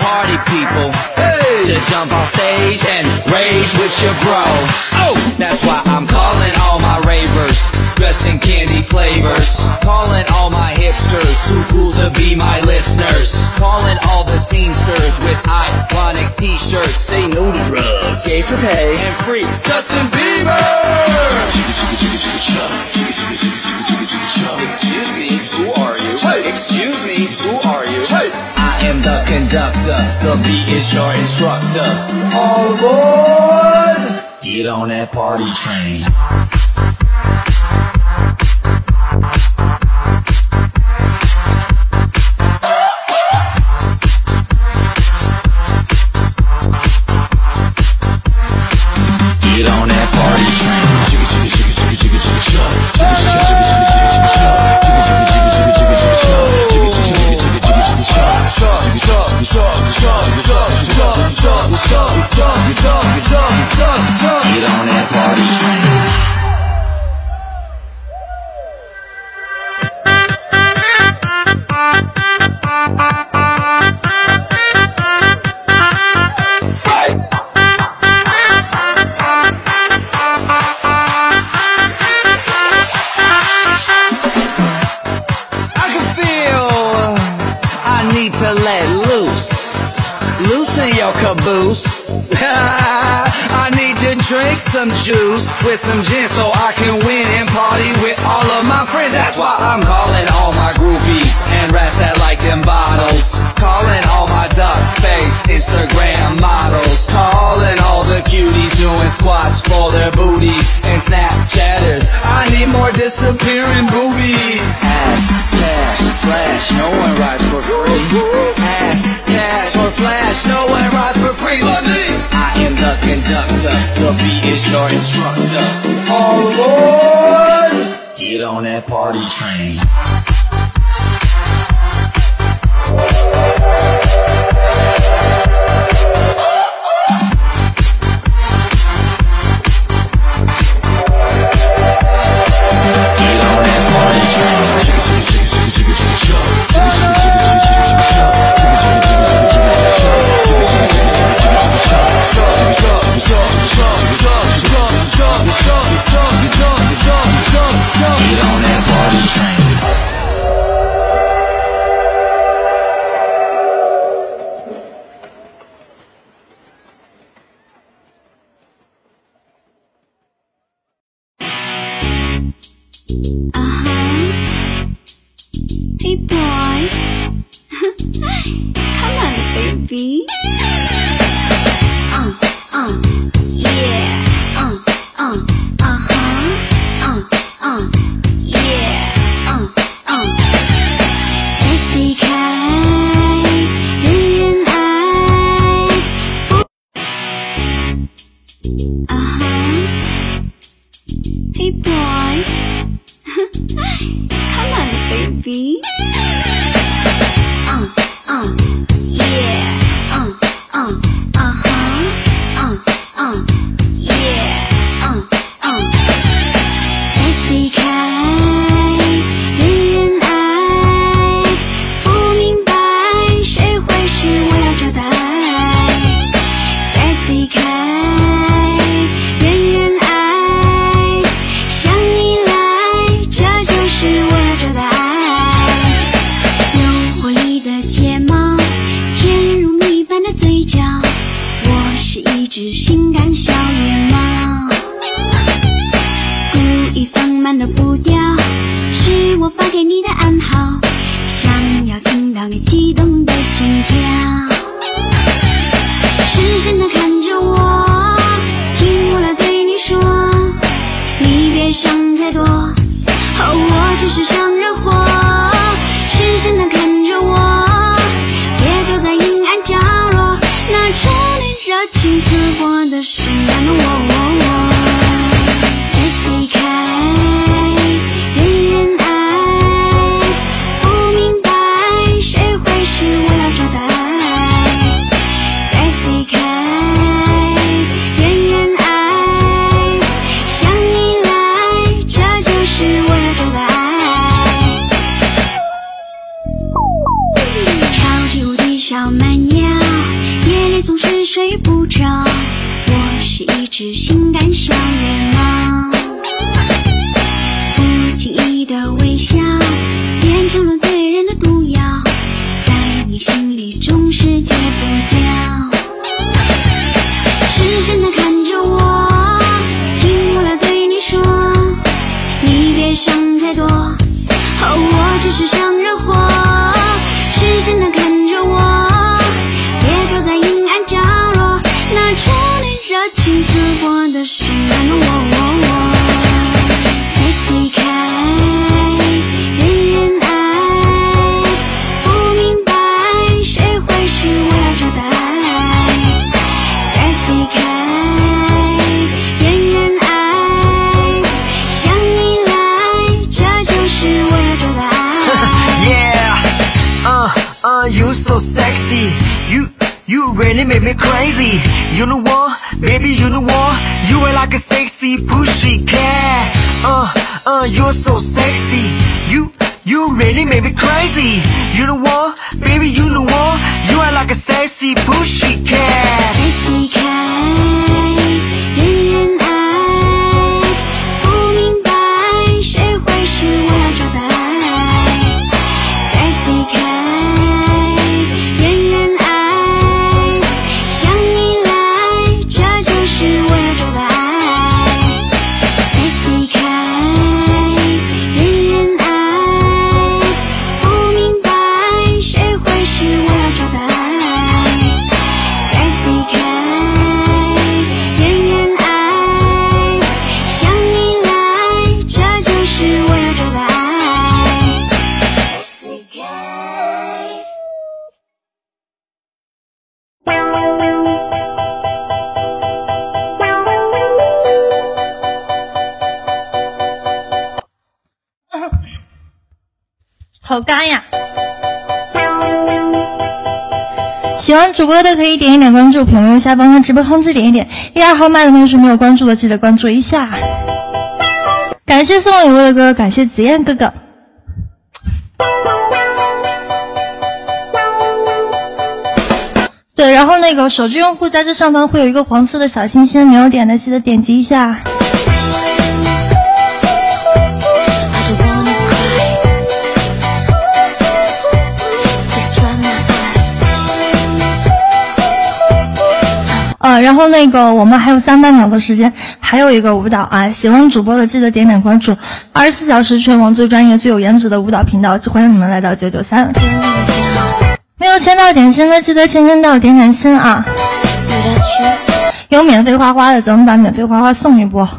party people to jump on stage and rage with your bro. Oh, that's why I'm calling all my ravers dressed in candy flavors, calling all my hipsters too cool to be my listeners, calling all the scenesters with ironic t-shirts. Say no to drugs, gay for pay, and free Justin Bieber. Excuse me, who are you? Hey. Excuse me, who are you? Hey. I am the conductor, the beat is your instructor. All aboard! Get on that party train. Get on that party train. Get on that party train. To let loose, loosen your caboose. I need to drink some juice with some gin so I can win and party with all of my friends. That's why I'm calling all my groupies and rats that like them bottles, calling all my duck-faced Instagram models, calling all the cuties doing squats for their booties and Snapchatters. I need more disappearing boobies. Ass, cash, flash, no one rides for free. Ass, cash, or flash, no one rides for free but me. I am the conductor, the beat is your instructor. All aboard! Get on that party train. Hey boy, come on baby. Yeah, yeah, sexy 开，人人爱。Hey boy, come on baby. Sexy 开，人人爱，不明白谁会是我要找的爱。Sexy 开，人人爱，向你来，这就是我要找的爱。诱惑里的睫毛，甜如蜜般的嘴角，我是一只性感小野猫。故意放慢的步调，是我发给你的暗号，想要听到你激动的心跳。深深地看着我，听我来对你说，你别想太多，我只是想惹祸。深深地看着我，别躲在阴暗角落，那种你热情刺破的声音。 鸟，夜里总是睡不着。我是一只性感小野猫，不经意的微笑变成了醉人的毒药，在你心里总是戒不掉。深深地看着我，听我来对你说，你别想太多，我只是想惹祸。深深地看着我，别躲在阴暗角落，那初恋热情似火的盛满了我。Sexy 开，人人爱，不明白谁会是我要找的爱。Sexy 开，人人爱，想你来，这就是我要找的爱。 You so sexy, you really make me crazy. You know what, baby, you know what? You are like a sexy pussycat. You're so sexy. You really make me crazy. You know what, baby, you know what? You are like a sexy pussycat. Sexy 开，人人爱，不明白谁会是我要找的爱。Sexy 开。 好干呀！喜欢主播的可以点一点关注，屏幕右下方的直播通知点一点。1、2号麦的同学没有关注的记得关注一下。感谢送礼物的哥哥，感谢紫燕哥哥。对，然后那个手机用户在这上方会有一个黄色的小心心，没有点的记得点击一下。然后那个我们还有300秒的时间，还有一个舞蹈啊，喜欢主播的记得点点关注，24小时全网最专业最有颜值的舞蹈频道，欢迎你们来到993。没有签到点心的记得签到点点心啊，有免费花花的咱们把免费花花送一波。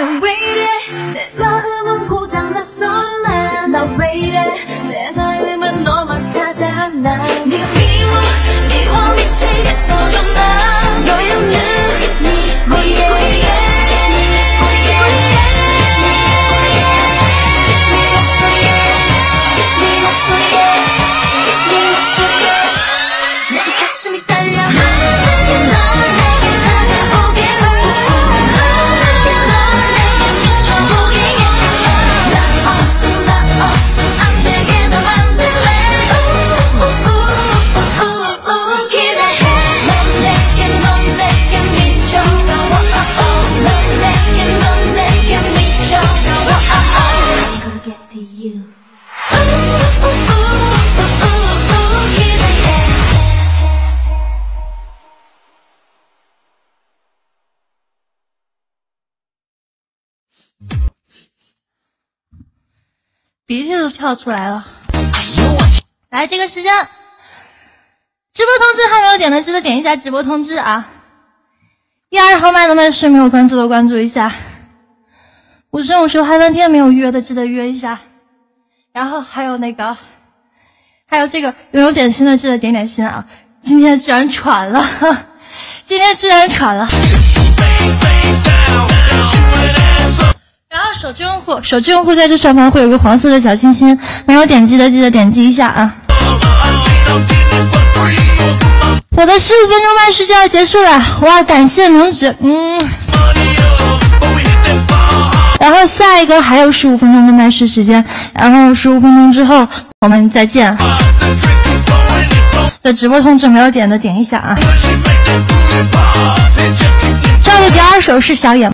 난 왜 이래 내 마음은 고장났어 나 왜 이래 내 마음은 너만 찾아 나 네가 미워 미치겠어 나 너의 눈이 고리에 鼻涕都跳出来了。来，这个时间，直播通知还没有点的，记得点一下直播通知啊。12号麦的麦是没有关注的，关注一下。55嗨翻天没有约的，记得约一下。然后还有这个有点心的，记得点点心啊。今天居然喘了，今天居然喘了。然后手机用户在这上方会有个黄色的小星星，没有点击的记得点击一下啊。我的15分钟麦序就要结束了，哇，感谢明指，然后下一个还有15分钟的麦序时间，然后15分钟之后我们再见。对，直播通知没有点的点一下啊。这的第2首是小野。